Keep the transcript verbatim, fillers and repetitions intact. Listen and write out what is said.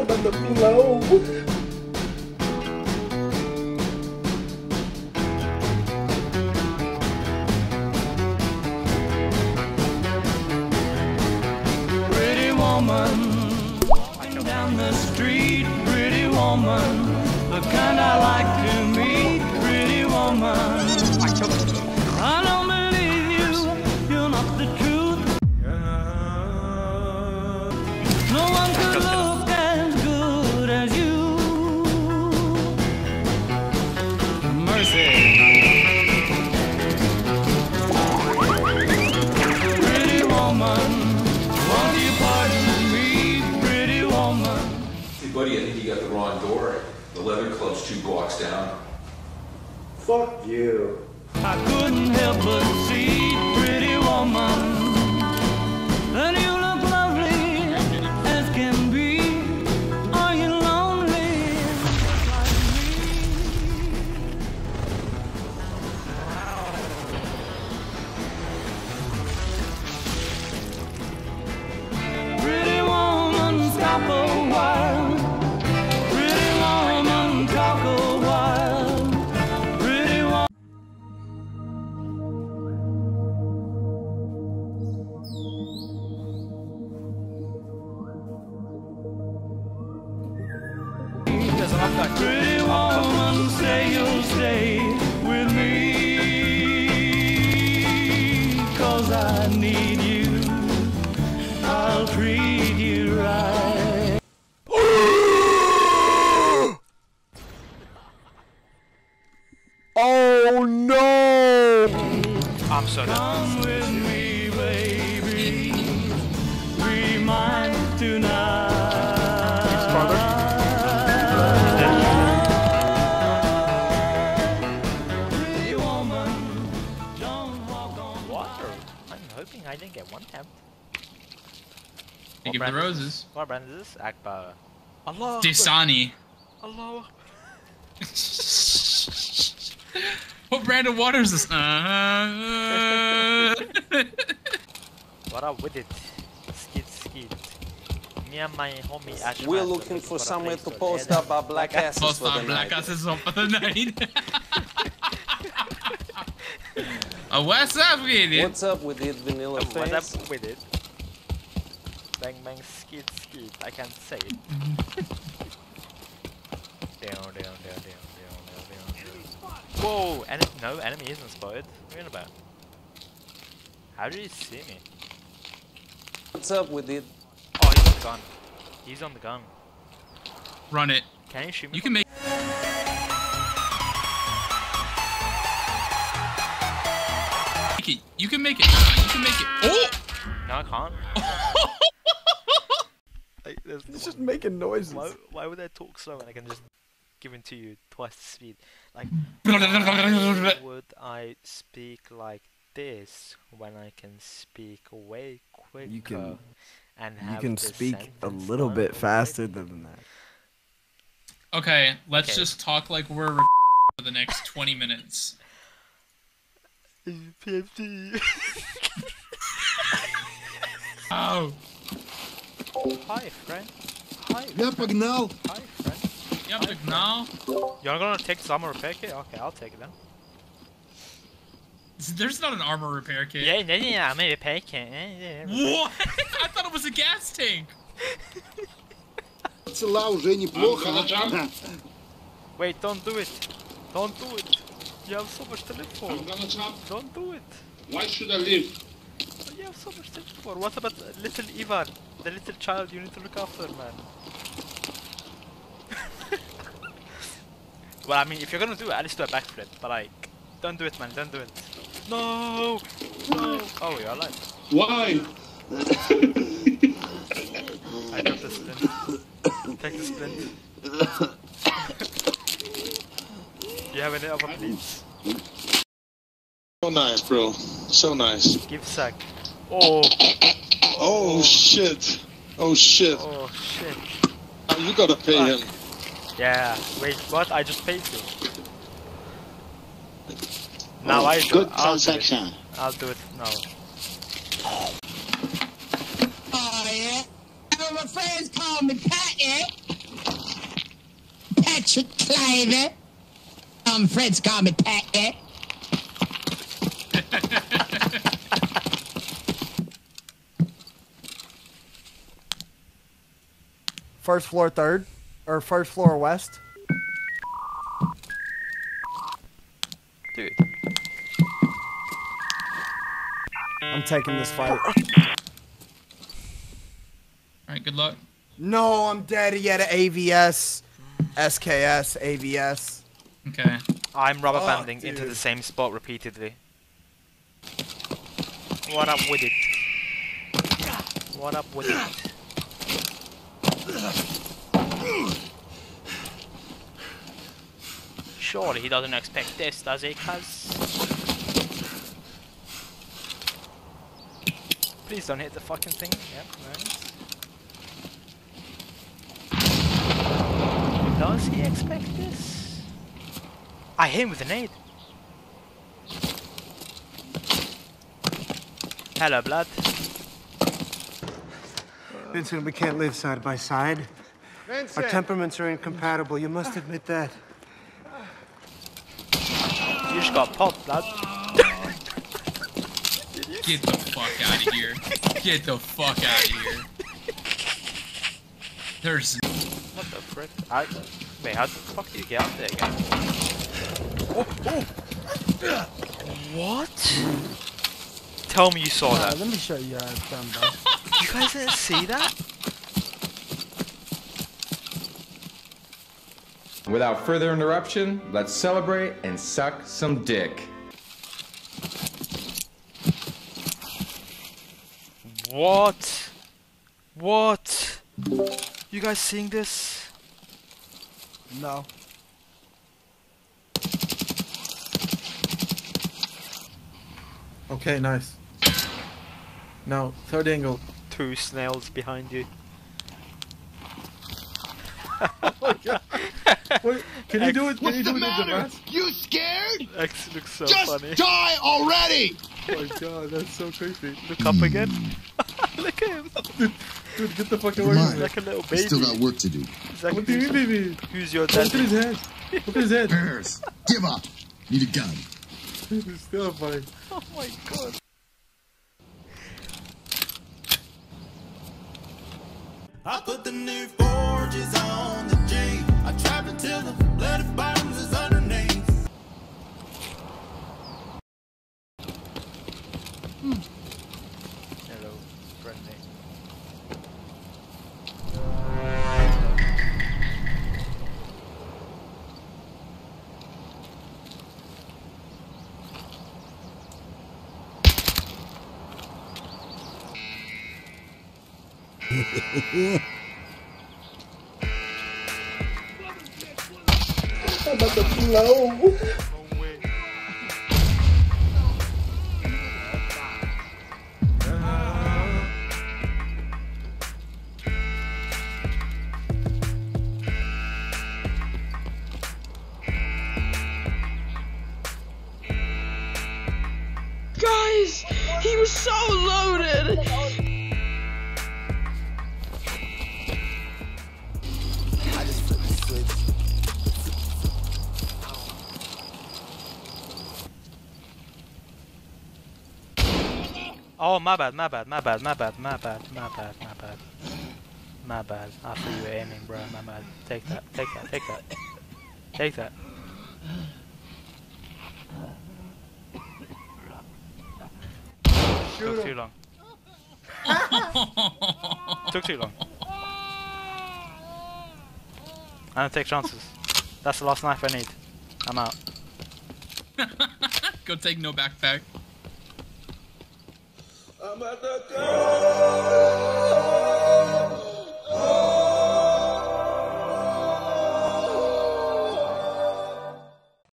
comment below. Pretty woman, walking down the street. Pretty woman, the kind I like to meet. Pretty woman, I don't believe you, you're not the truth. No one could look as good as you. Mercy. Pretty woman, won't you pardon me, pretty woman? Hey buddy, I think you got the wrong door. The leather club's two blocks down. Fuck you. I couldn't help but see, pretty woman, that you look lovely as can be. Are you lonely like me? Pretty woman, stop a while. Pretty woman, talk a while. Pretty woman. Pretty woman, say you'll stay with me, 'cause I need you, I'll treat you right. Oh no! I'm so done. Come with me, baby, be mine tonight. I didn't get one temp. Thank you for the roses. What brand is this? Akbar. Allah. Dasani. Allah. What brand of water is this? Uh, What up with it? Skid skid. Me and my homie Ash. We're looking for somewhere to post up our black asses post for the our black night. asses up for the night. Uh, what's up with it? What's up with it, vanilla face? What's up with it? Bang bang skid skid. I can't say it. Down down down down down down down. Whoa! Enemy? No, enemy isn't spotted. What are you about? How did he see me? What's up with it? Oh, he's on the gun. He's on the gun. Run it. Can you shoot me? You can make. It. You can make it. You can make it. Oh! No, I can't. Like, He's just making noises. Why, why would I talk slow when I can just give it to you twice the speed? Like, why would I speak like this when I can speak way quicker? You can, and you have can the speak a sentence little flow bit faster already? than that. Okay, let's Okay. just talk like we're re- for the next twenty minutes. P F D. Oh. Hi, friend. Hi. Я погнал. Hi, friend. Yeah, but now You're gonna take the armor repair kit? Okay, I'll take it then. there's not an armor repair kit. Yeah, yeah, yeah, armor repair kit. What? I thought it was a gas tank. Цела уже неплохо. Wait, don't do it. Don't do it. You have so much to live for. Don't do it. Why should I live? You have so much to live for. What about little Ivan? The little child you need to look after, man. Well, I mean, if you're gonna do it, at least do a backflip. But like, don't do it, man. Don't do it. No! No! Oh, you're alive. Why? I got the splint. Take the splint. Do you have any other pleats? So nice, bro. So nice. Give sack. Oh! Oh shit. Oh shit. Oh shit. You gotta pay Fuck. him. Yeah. Wait, what? I just paid you. Now Oh, I do, good I'll transaction. Do it. I'll do it now. Oh yeah. My friends call me Pat, yeah? Patrick Cliver. Um, friends call me Pat. First floor third. Or first floor west. Dude. I'm taking this fight. Alright, good luck. No, I'm dead. He had an A V S. S K S, A V S. Okay. I'm rubber Oh, banding dude. into the same spot repeatedly. What up with it? What up with it? Surely he doesn't expect this, does he, cuz? Please don't hit the fucking thing. Yep, nice. Does he expect this? I hit him with a nade. Hello, blood. Vincent, we can't live side by side. Vincent. Our temperaments are incompatible. You must admit that. You just got popped, blood. Get the fuck out of here. Get the fuck out of here. There's... What the frick? I, wait, how the fuck do you get up there again? Oh, oh. What? Tell me you saw Uh, that. let me show you how it's done, bro. You guys didn't see that? Without further interruption, let's celebrate and suck some dick. What? What? You guys seeing this? No. Okay, nice. Now, third angle. Two snails behind you. Oh my god. Wait, can you do it? Can you do it in advance? You scared? X looks so Just funny. die already! Oh my god, that's so creepy. Look up again. Look at him. Dude, dude, get the fuck away Never from mind. me. Like a little baby. Still got work to do. He's like, What do you mean, baby? who's your Look at his daddy? head. Look at his head. Bears, give up. Need a gun. It's still funny. Oh my god. I put the new forges on the G. I trap until the bloody bottoms is underneath. Hello, friendly. I'm about to blow. No way. Guys, he was so loaded. I just flipped the switch. Oh, my bad, my bad, my bad, my bad, my bad, my bad, my bad. My bad. I thought you were aiming, bro. My bad. Take that, take that, take that. Take that. Took too long. Took too long. I don't take chances. That's the last knife I need. I'm out. Go take no backpack. I'm at the go.